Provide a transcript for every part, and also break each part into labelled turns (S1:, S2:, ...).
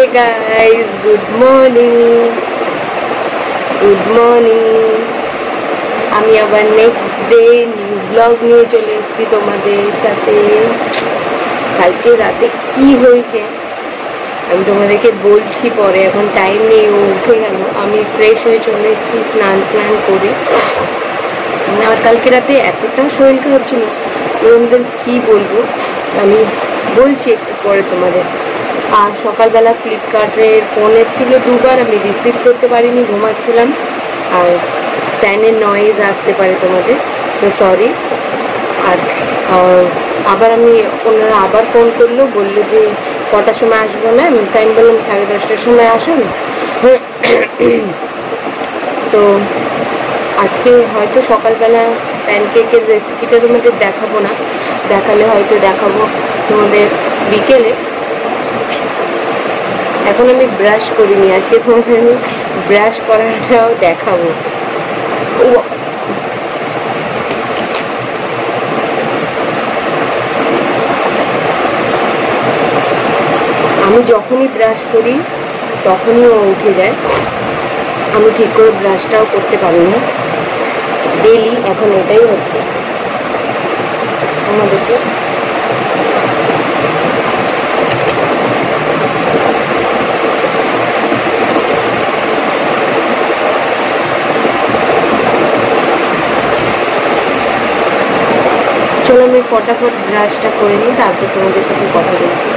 S1: guys, good morning. আমি আবার next day new blog নিয়ে চলে এসেছি তোমাদের সাথে। কালকে রাতে কি হয়েছে আমি তোমাদেরকে বলছি পরে, এখন টাইম নেই। ও উঠে গেল, আমি ফ্রেশ হয়ে চলে এসেছি স্নান প্ল্যান করে। আর কালকে রাতে এতটা শরীর খারাপ ছিল, ওদের কী বলবো, আমি বলছি একটু পরে তোমাদের। আর সকালবেলা ফ্লিপকার্টের ফোন এসেছিলো দুবার, আমি রিসিভ করতে পারিনি, ঘুমাচ্ছিলাম। আর ফ্যানের নয়েজ আসতে পারে তোমাদের, তো সরি। আর আবার আমি ওনারা আবার ফোন করলো, বললো যে কটার সময় আসবো ম্যাম, তাই আমি বললাম 10:30টার সময় আসুন। তো আজকে হয়তো সকালবেলা প্যানকেকের রেসিপিটা তোমাদের দেখাবো না, দেখালে হয়তো দেখাবো তোমাদের বিকেলে। এখন আমি ব্রাশ করিনি, আজকে তোমাদের আমি ব্রাশ করাটাও দেখাবো। আমি যখনই ব্রাশ করি তখনই ও উঠে যায়, আমি ঠিক করে ব্রাশটাও করতে পারি না ডেলি। এখন এটাই হচ্ছে আমাদেরকে। চলো আমি ফটাফট ব্রাশটা করে নিই, তারপর তোমাদের সাথে কথা বলছি।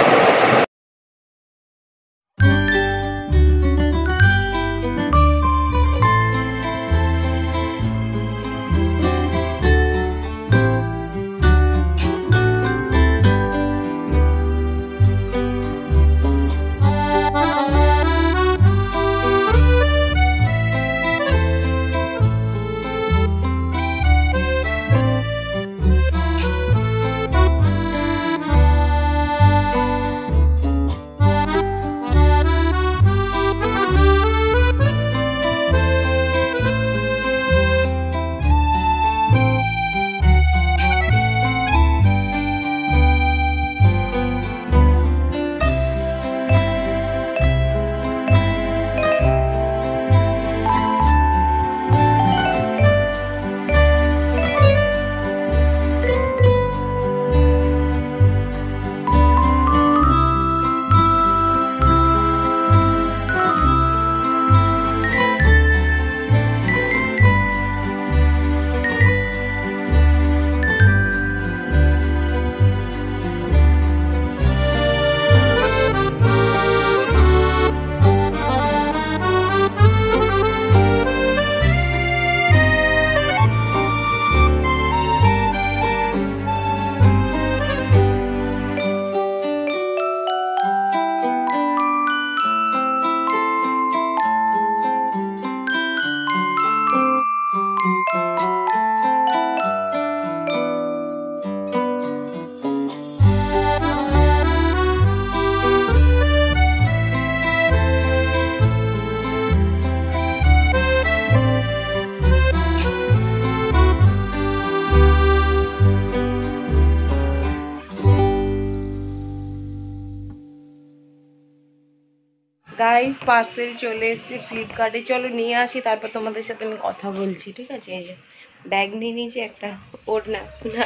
S1: গাইস পার্সেল চলে এসেছে ফ্লিপকার্টে, চলো নিয়ে আসি, তারপর তোমাদের সাথে আমি কথা বলছি, ঠিক আছে? এই যে ব্যাগ নিয়ে নিয়েছি, একটা ওড়না না,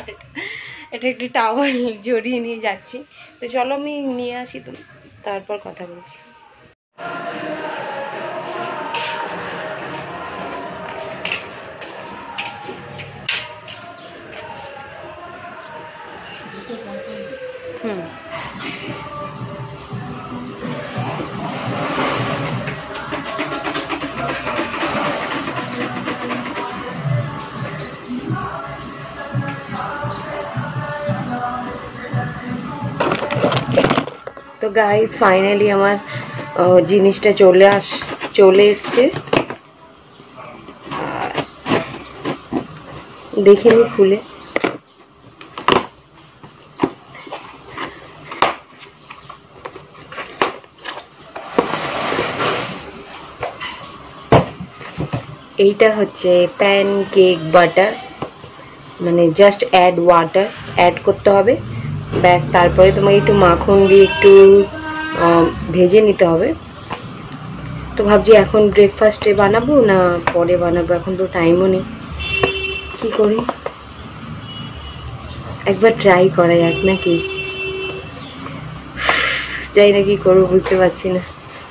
S1: এটা একটি টাওয়াল জড়িয়ে নিয়ে যাচ্ছি। তো চলো আমি নিয়ে আসি, তো তারপর কথা বলছি। তো গাইস ফাইনালি আমার জিনিসটা চলে এসছে। দেখিনি খুলে, এইটা হচ্ছে প্যানকেক বাটার, মানে জাস্ট অ্যাড ওয়াটার অ্যাড করতে হবে ব্যাস। তারপরে তোমাকে একটু মাখন দিয়ে একটু ভেজে নিতে হবে। তো ভাবছি এখন ব্রেকফাস্টে বানাবো না পরে বানাবো, এখন তো টাইমও নেই। কি করি, একবার ট্রাই করা যাক নাকি? যাই না কি করবো বুঝতে পারছি না।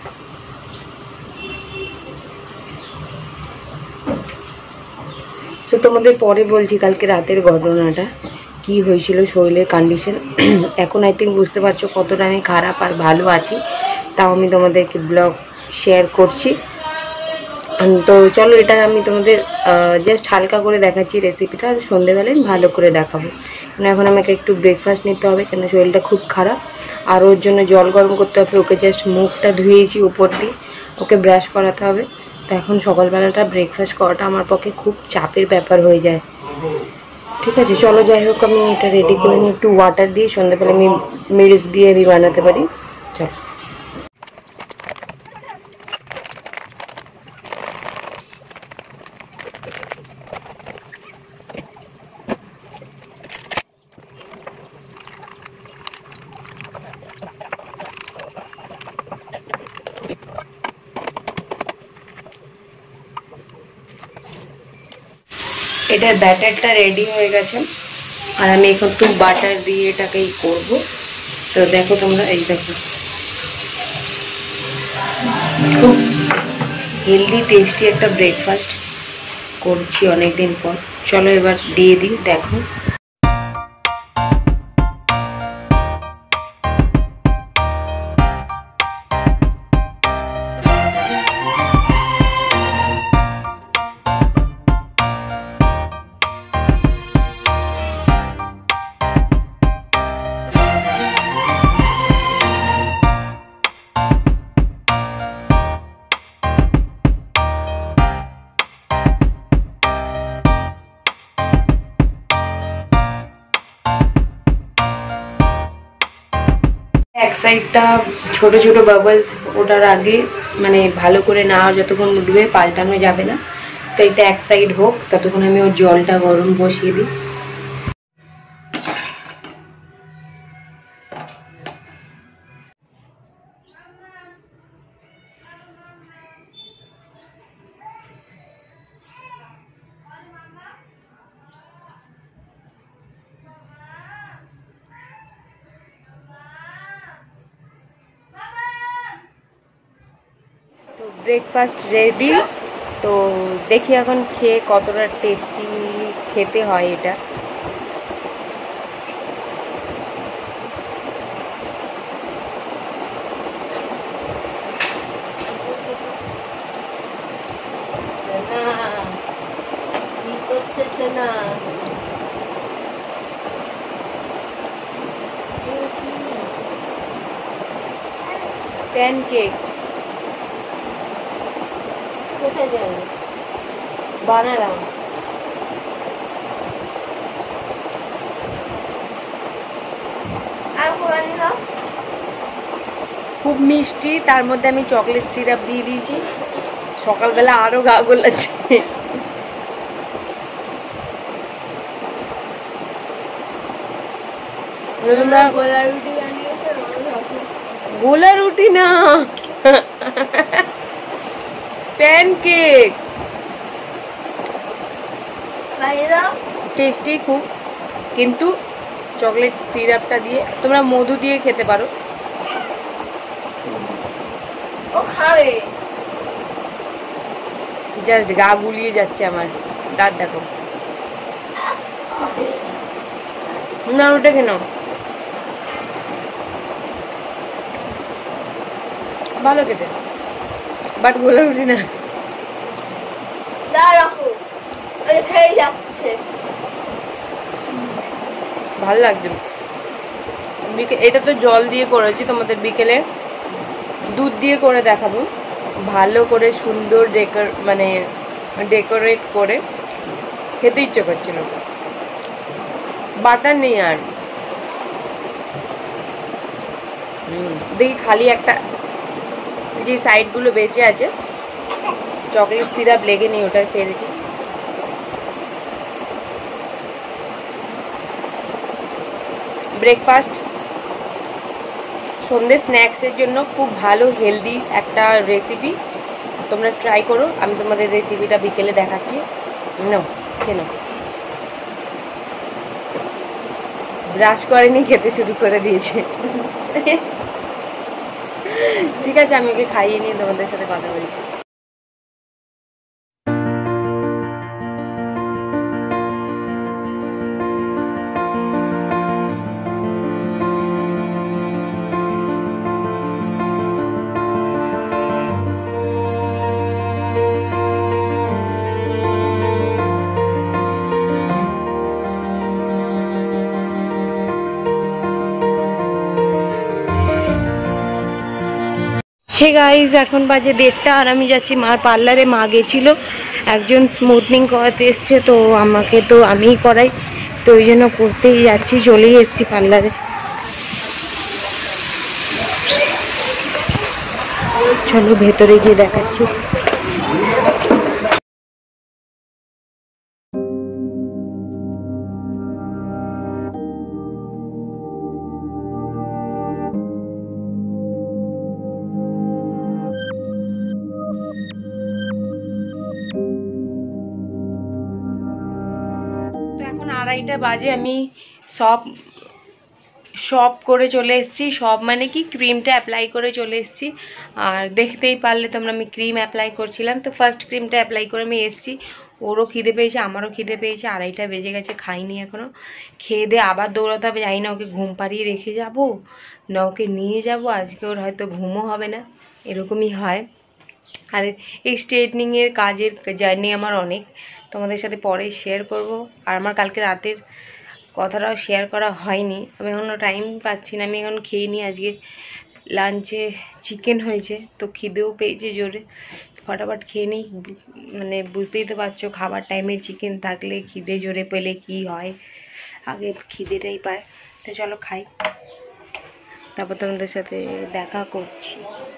S1: তো তোমাদের পরে বলছি কালকে রাতের ঘটনাটা কি হয়েছিল, শরীরের কন্ডিশন। এখন আই থিঙ্ক বুঝতে পারছো কতটা আমি খারাপ আর ভালো আছি, তাও আমি তোমাদেরকে ব্লগ শেয়ার করছি। তো চলো, এটা আমি তোমাদের জাস্ট হালকা করে দেখাচ্ছি রেসিপিটা, আর সন্ধ্যেবেলায় ভালো করে দেখাবো। কারণ এখন আমাকে একটু ব্রেকফাস্ট নিতে হবে, কেন শরীরটা খুব খারাপ। আর ওর জন্য জল গরম করতে হবে, ওকে জাস্ট মুখটা ধুয়েছি উপর দিয়ে, ওকে ব্রাশ করাতে হবে। তো এখন সকালবেলাটা ব্রেকফাস্ট করাটা আমার পক্ষে খুব চাপের ব্যাপার হয়ে যায়। ঠিক আছে, চলো যাই হোক আমি এটা রেডি করে নিই, একটু ওয়াটার দিয়ে সন্ধ্যাবেলা আমি মিল্ক দিয়ে আমি বানাতে পারি। চলো। এটার ব্যাটারটা রেডি হয়ে গেছে, আর আমি এখন একটু বাটার দিয়ে এটাকেই করব। তো দেখো তোমরা, এই দেখো খুব হেলদি টেস্টি একটা ব্রেকফাস্ট করছি অনেকদিন পর। চলো এবার দিয়ে দিই, দেখো। এক সাইডটা ছোট ছোট বাবলস ওটার আগে মানে ভালো করে না যতক্ষণ উঠবে পাল্টানো যাবে না। তো এটা এক সাইড হোক, ততক্ষণ আমি ওর জলটা গরম বসিয়ে দিই। তো ব্রেকফাস্ট রেডি। তো দেখি এখন খেয়ে কতটা টেস্টি খেতে হয় এটা। না প্যানকেক কোথায় যাই বানালাম, খুব মিষ্টি, তার মধ্যে আমি চকলেট সিরাপ দিয়ে দিয়েছি। সকালবেলা আরো গা গোলাচ্ছে। গোলা রুটি না, প্যানকেক টেস্টি খুব, কিন্তু চকলেট সিরাপটা দিয়ে তোমরা মধু দিয়ে খেতে পারো। ও খাবে, জাস্ট গা গুলিয়ে যাচ্ছে আমার। দাঁত দেখো না, ওটা কেন ভালো খেতে, বাট গোলা রুটি না। ভালো লাগছে। এটা তো জল দিয়ে করেছি, তোমাদের বিকেলে দুধ দিয়ে করে দেখাবো, ভালো করে সুন্দর ডেকোরেট করে খেতে ইচ্ছে করছিল। বাটার নেই আর, দেখি খালি একটা যে সাইডগুলো বেঁচে আছে চকলেট সিরাপ লেগে নেই, ওটা খেয়ে দেখি। ব্রেকফাস্ট সন্ধ্যে স্ন্যাক্সের জন্য খুব ভালো হেলদি একটা রেসিপি, তোমরা ট্রাই করো। আমি তোমাদের রেসিপিটা বিকেলে দেখাচ্ছি। নাও খেয়ে নাও। ব্রাশ করেনি, খেতে শুরু করে দিয়েছে। ঠিক আছে, আমি ওকে খাইয়ে নিয়ে তোমাদের সাথে কথা বলছি। হে গাইজ, এখন বাজে 1:30 আর আমি যাচ্ছি মার পার্লারে। মা গেছিল একজন স্মুথনিং করাতে এসছে, তো আমাকে তো আমিই করাই, তো ওই জন্য করতেই যাচ্ছি। চলেই এসছি পার্লারে। চলো ভেতরে গিয়ে দেখাচ্ছি। এখন 2:30 বাজে, আমি সব করে চলে এসেছি। সব মানে কি, ক্রিমটা অ্যাপ্লাই করে চলে এসেছি। আর দেখতেই পারলে তোমরা, আমি ক্রিম অ্যাপ্লাই করছিলাম। তো ফার্স্ট ক্রিমটা অ্যাপ্লাই করে আমি এসেছি। ওরও খিদে পেয়েছে, আমারও খিদে পেয়েছে। 2:30 বেজে গেছে, খাইনি এখনও। খেয়ে দিয়ে আবার দৌড়াতে হবে। জানি না ওকে ঘুম পাড়িয়ে রেখে যাব না ওকে নিয়ে যাব। আজকে ওর হয়তো ঘুমও হবে না, এরকমই হয়। আর এই স্ট্রেটনিংয়ের কাজের জার্নি আমার অনেক, তোমাদের সাথে পরে শেয়ার করব। আর আমার কালকে রাতের কথাটাও শেয়ার করা হয়নি। আমি এখনও টাইম পাচ্ছি না। আমি এখন খেয়ে নিই। আজকে লাঞ্চে চিকেন হয়েছে, তো খিদেও পেয়েছে জোরে। ফটাফট খেয়ে নিই। মানে বুঝতেই তো পারছো, খাবার টাইমে চিকেন থাকলে খিদে জোরে পেলে কি হয়, আগে খিদেটাই পায়। তো চলো খাই, তারপর তোমাদের সাথে দেখা করছি।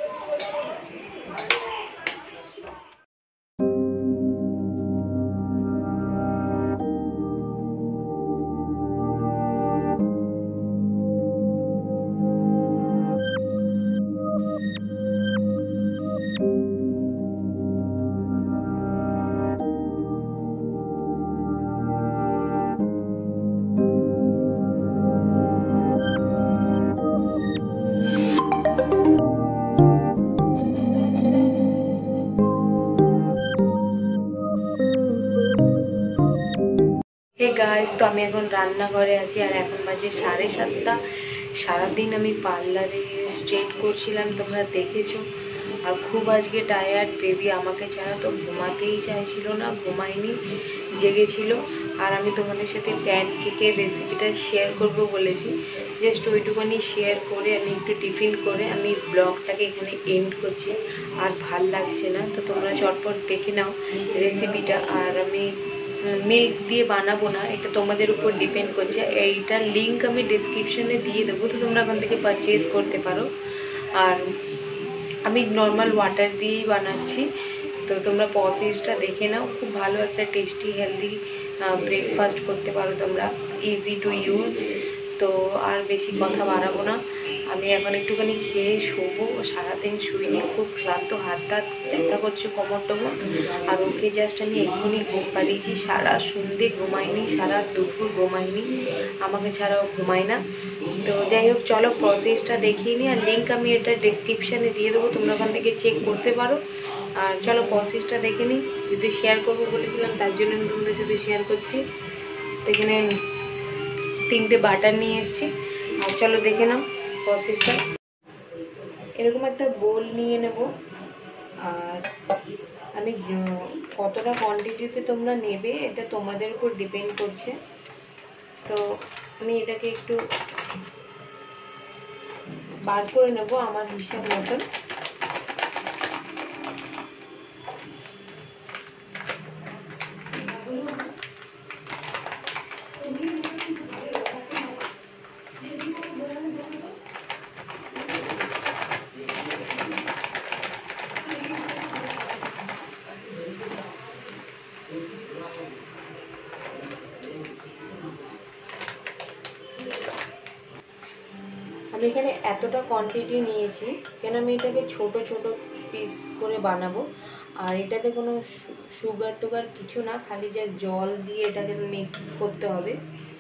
S1: গাইস, তো আমি এখন রান্নাঘরে আছি আর এখন বাজে 7:30। সারাদিন আমি পার্লারে স্ট্রেট করছিলাম, তোমরা দেখেছো। আর খুব আজকে টায়ার্ড। বেবি আমাকে ছাড়া তো ঘুমাতেই চাইছিল না, ঘুমায়নি, জেগেছিল। আর আমি তোমাদের সাথে প্যানকেকের রেসিপিটা শেয়ার করব বলেছি। জাস্ট ওইটুকুনি শেয়ার করে আমি একটু টিফিন করে আমি ব্লগটাকে এখানে এন্ড করছি। আর ভাল লাগছে না, তো তোমরা চটপট দেখে নাও রেসিপিটা। আর আমি মিল্ক দিয়ে বানাবো না, এটা তোমাদের উপর ডিপেন্ড করছে। এইটার লিঙ্ক আমি ডিসক্রিপশনে দিয়ে দেবো, তো তোমরা ওখান থেকে পারচেজ করতে পারো। আর আমি নর্মাল ওয়াটার দিয়েই বানাচ্ছি, তো তোমরা প্রসেসটা দেখে নাও। খুব ভালো একটা টেস্টি হেলদি ব্রেকফাস্ট করতে পারো তোমরা, ইজি টু ইউজ। তো আর বেশি কথা বাড়াবো না, আমি এখন একটুখানি খেয়ে শোবো। সারাদিন শুইনি, খুব ক্লান্ত, হাত হাত ব্যথা করছে, কোমর টোমর। আর ওকে জাস্ট আমি এক্ষুনি ঘুম পাড়িয়েছি। সারা সন্ধে ঘুমাইনি, সারা দুপুর ঘুমাইনি, আমাকে ছাড়াও ঘুমায় না। তো যাই হোক, চলো প্রসেসটা দেখিয়ে নিই। আর লিঙ্ক আমি এটা ডিসক্রিপশানে দিয়ে দেবো, তোমরা ওখান থেকে চেক করতে পারো। আর চলো প্রসেসটা দেখে নিই। যদি শেয়ার করবো বলেছিলাম, তার জন্য আমি তোমাদের সাথে শেয়ার করছি। এখানে 3টে বাটার নিয়ে এসেছি। আর চলো দেখে নাও প্রসেসটা। এরকম একটা বোল নিয়ে নেব। আর আমি কতটা কোয়ান্টিটিতে তোমরা নেবে এটা তোমাদের উপর ডিপেন্ড করছে। তো আমি এটাকে একটু বার করে নেব আমার হিসাব মতন। তাহলে এখানে এতটা কোয়ান্টিটি নিয়েছি কেন আমি এটাকে ছোট ছোট পিস করে বানাবো। আর এটাতে কোনো সুগার টুগার কিছু না, খালি জাস্ট জল দিয়ে এটাকে মিক্স করতে হবে।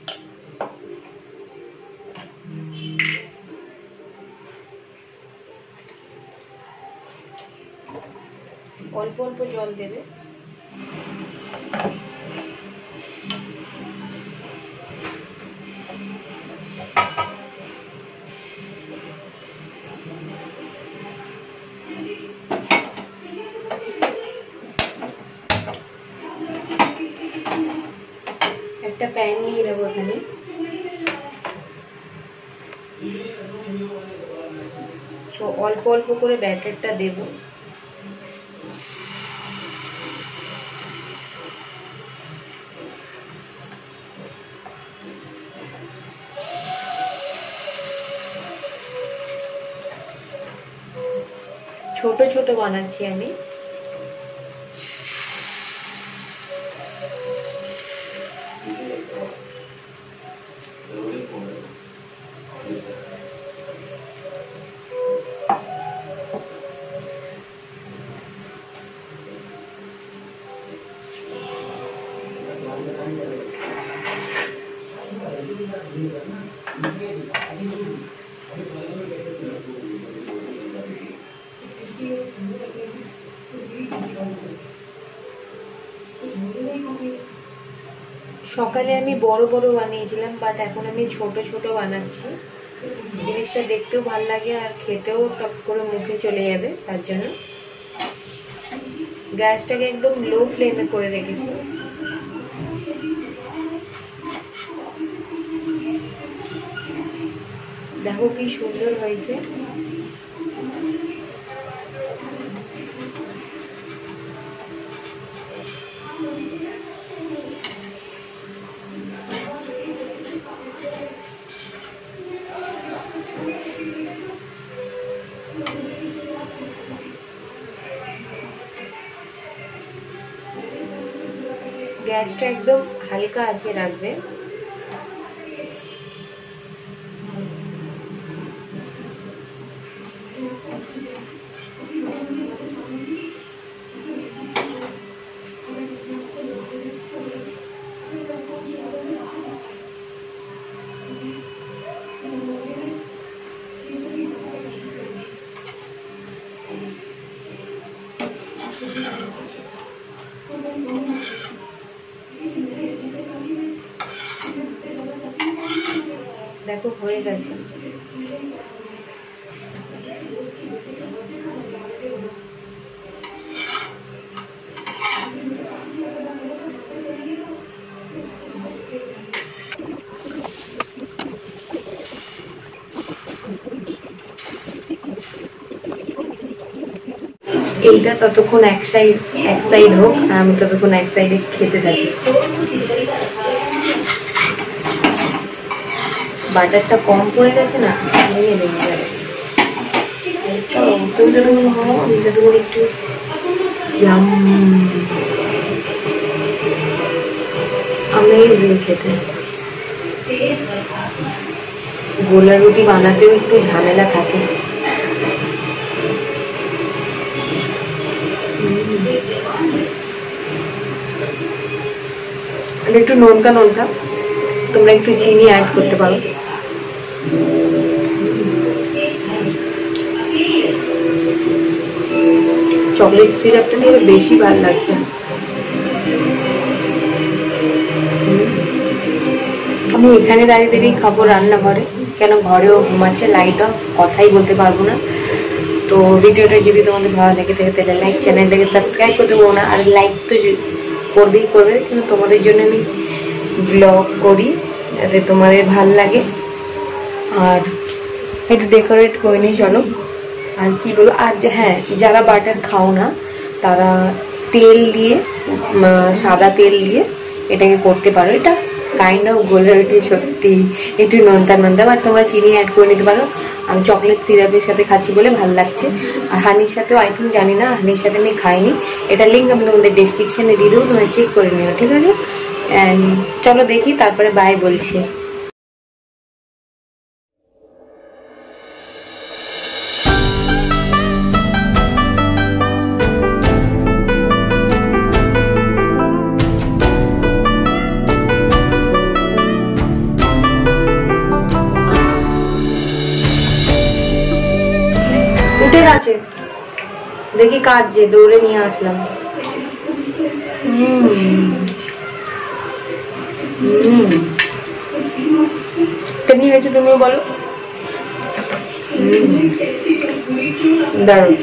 S1: অল্প অল্প জল দেবে। একটা প্যান নিয়ে নেবো এখানে। তো অল্প অল্প করে ব্যাটারটা দেব। ছোট ছোট বানাচ্ছি আমি। সকালে আমি বড় বড় বানিয়েছিলাম, বাট এখন আমি ছোট ছোট বানাচ্ছি। জিনিসটা দেখতেও ভালো লাগে আর খেতেও টপ করে মুখে চলে যাবে, তার জন্য গ্যাসটাকে একদম লো ফ্লেমে করে রেখেছি। দেখো কি সুন্দর হয়েছে। গ্যাসটা একদম হালকা আছে রাখবে। দেখো হয়ে গেছে। এইটা ততক্ষণ এক সাইড হোক, আমি ততক্ষণ এক সাইডে খেতে থাকি। বাটারটা কম পড়ে গেছে না, ভেঙে ভেঙে যাচ্ছে। চলো তুমি যতক্ষণ খাও আমি ততক্ষণ একটু আমি খেতে। গোলা রুটি বানাতেও একটু ঝামেলা থাকে। একটু নোনতা নোনতা, তোমরা একটু চিনি অ্যাড করতে পারো। চকলেট সিরাপটা দিয়ে বেশি ভালো লাগছে। আমি এখানে দাঁড়িয়ে দাঁড়িয়ে খাবো রান্নাঘরে, কেন ঘরেও ঘুমাচ্ছে, লাইট অফ, কথাই বলতে পারবো না। তো ভিডিওটা যদি তোমাদের ভালো লেগে থাকে তাহলে লাইক, চ্যানেলটাকে সাবস্ক্রাইব করতে পারবো না। আর লাইক তো করবেই করবে, কিন্তু তোমাদের জন্য আমি ব্লগ করি যাতে তোমাদের ভাল লাগে। আর একটু ডেকোরেট করে নিই চলো। আর কি বলবো, আর হ্যাঁ, যারা বাটার খাও না তারা তেল দিয়ে, সাদা তেল দিয়ে এটাকে করতে পারো। এটা কাইন্ড অফ গোলা রুটি, সত্যি একটু নোনতা নোনতা, বাট তোমরা চিনি অ্যাড করে নিতে পারো। আমি চকলেট সিরাপের সাথে খাচ্ছি বলে ভালো লাগছে। আর হানির সাথেও আই থিঙ্ক, জানি না, হানির সাথে আমি খাইনি। এটা লিঙ্ক আমি তোমাদের ডেসক্রিপশানে দিয়ে দেবো, তোমরা চেক করে নিও, ঠিক আছে? অ্যান্ড চলো দেখি, তারপরে বাই বলছি। আছে, দেখি কাজে দৌড়ে নিয়ে আসলাম। কেমনি হয়েছে তুমিও বলো। দারুণ।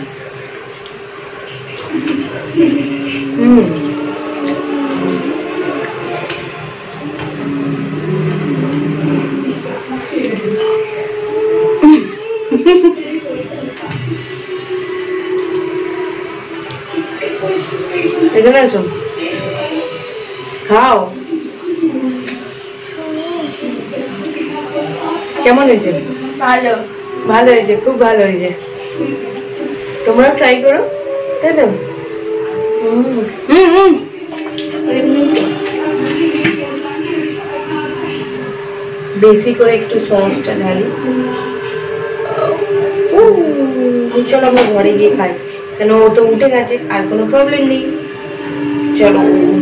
S1: এখানে আছো, খাও। কেমন হয়েছে?
S2: ভালো,
S1: ভালো হয়েছে, খুব ভালো হয়েছে। তোমরা ট্রাই করো, তাই তো? বেশি করে একটু সসটা ঢালি। চলো আমরা ঘরে গিয়ে খাই, কেন ও তো উঠে গেছে, আর কোনো প্রবলেম নেই। চলো।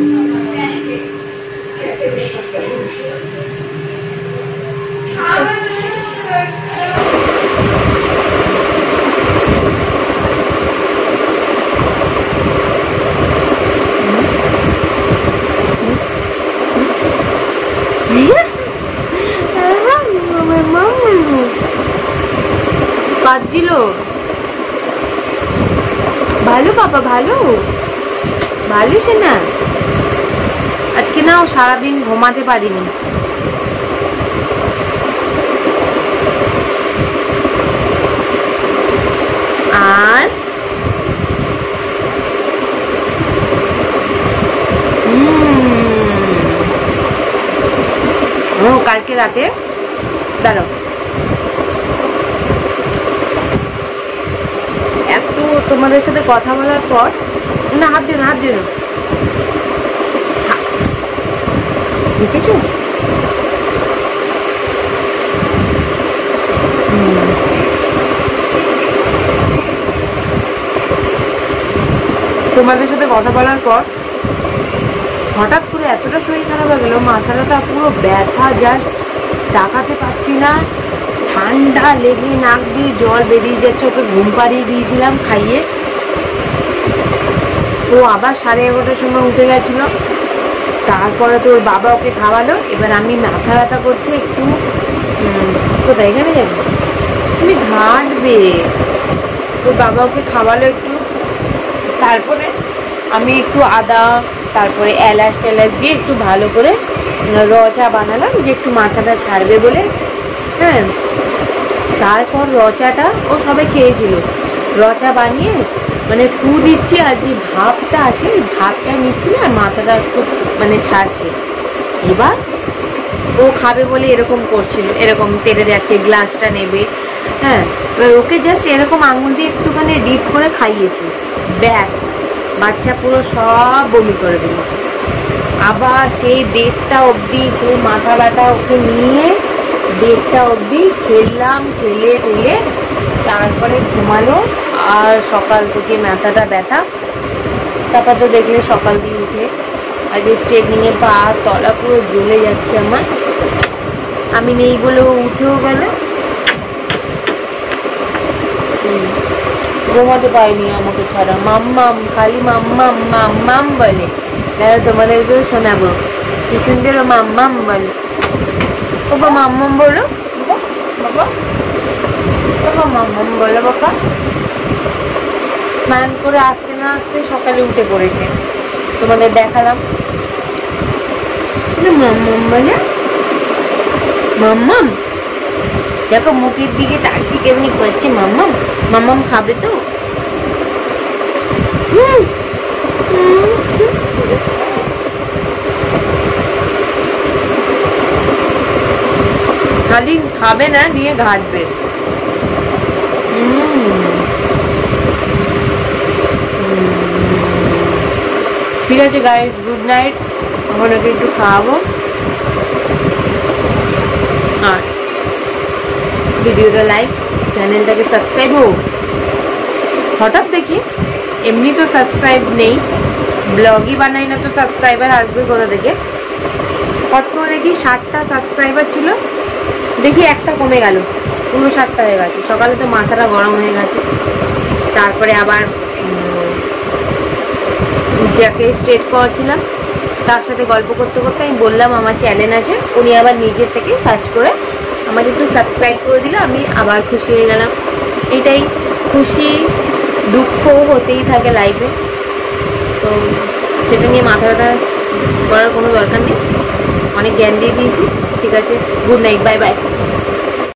S1: কাঁদছিল। ভালো বাবা, ভালো ভালো সে না। আজকে না ও সারাদিন ঘুমাতে পারিনি। আর কালকে রাতে দাঁড়াও, এত তোমাদের সাথে কথা বলার পর, না হাত দিও না, হাত দিও না, দেখেছো? তোমাদের সাথে কথা বলার পর হঠাৎ করে এতটা শরীর খারাপ হয়ে গেল, মাথাটা পুরো ব্যথা, জাস্ট তাকাতে পারছি না, ঠান্ডা লেগে নাক দিয়ে জল বেরিয়ে যাচ্ছে। ওকে ঘুম পাড়িয়ে দিয়েছিলাম খাইয়ে, ও আবার 11:30টার সময় উঠে গেছিল। তারপরে তো ওর বাবা ওকে খাওয়ালো। এবার আমি মাথা ব্যথা করছে একটু, কোথায় এখানে যাবো, তুমি ঘাটবে। ওর বাবা ওকে খাওয়ালো একটু, তারপরে আমি একটু আদা, তারপরে এলাচ টেলাচ দিয়ে একটু ভালো করে র চা বানালাম, যে একটু মাথাটা ছাড়বে বলে। হ্যাঁ, তারপর র চাটা ও সবাই খেয়েছিল। র চা বানিয়ে মানে ফু দিচ্ছি, আর যে ভাপটা আসে ওই ভাপটা নিচ্ছি, আর মাথাটা একটু মানে ছাড়ছে। এবার ও খাবে বলে এরকম করছিল, এরকম তেড়ে যাচ্ছে, গ্লাসটা নেবে। হ্যাঁ, এবার ওকে জাস্ট এরকম আঙুল দিয়ে একটুখানি ডিপ করে খাইয়েছি, ব্যাস বাচ্চা পুরো সব বমি করে দিল। আবার সেই 1:30টা অবধি সেই মাথা ব্যথা ওকে নিয়ে 1:30টা অবধি খেললাম, খেলে টেলে তারপরে ঘুমালো। আর সকাল থেকে মাথাটা ব্যথা, তারপর তো দেখলে সকাল দিয়ে উঠে আর যে স্ট্রেটনিংয়ে পা তলা পুরো জ্বলে যাচ্ছে আমার। আমি নেই বলেও উঠেও গেল, ঘুমাতে পারিনি আমাকে ছাড়া। মাম্মাম, খালি মাম্মাম মাম্মাম বলে। দাদা তোমাদেরকেও শোনাবো কি সুন্দর মাম্মাম বলে। বাবা মাম্মাম বলো, বাবা বাবা মাম্মাম বলো বাবা। স্নান করে আসতে না আসতে সকালে উঠে পড়েছে, তোমাদের দেখালাম। মাম্মাম বলে, মাম্মাম দেখো মুখের দিকে তাকিয়ে কেমনি করছে। মাম্মাম, মাম্মাম খাবে তো? খালি খাবে না, নিয়ে ঘাটবে। ঠিক আছে গাইস, গুড নাইট। এখন ওকে একটু খাওয়াবো। আর ভিডিওটা লাইক, চ্যানেলটাকে সাবস্ক্রাইব হোক। হঠাৎ দেখি, এমনি তো সাবস্ক্রাইব নেই, ব্লগই বানাই না তো সাবস্ক্রাইবার আসবে কোথা থেকে? হট করে দেখি 60টা সাবস্ক্রাইবার ছিল, দেখি একটা কমে গেল। 7:59 হয়ে গেছে। সকালে তো মাথাটা গরম হয়ে গেছে। তারপরে আবার যাকে স্ট্রেট করেছিলাম তার সাথে গল্প করতে করতে আমি বললাম আমার চ্যানেল আছে, উনি আবার নিজের থেকে সার্চ করে আমাকে একটু সাবস্ক্রাইব করে দিল। আমি আবার খুশি হয়ে গেলাম। এটাই, খুশি দুঃখ হতেই থাকে লাইফে, তো সেটা নিয়ে মাথা ব্যথা করার কোনো দরকার নেই। অনেক জ্ঞান দিয়ে দিয়েছি। ঠিক আছে, গুড নাইট, বাই বাই।